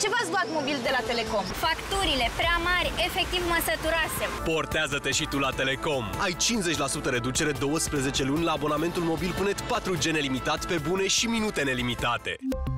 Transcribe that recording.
ce v-ați luat mobil de la Telecom? Facturile prea mari, efectiv mă săturasem. Portează-te și tu la Telecom. Ai 50% reducere 12 luni la abonamentul mobil până 4G nelimitat pe bune și minute nelimitate.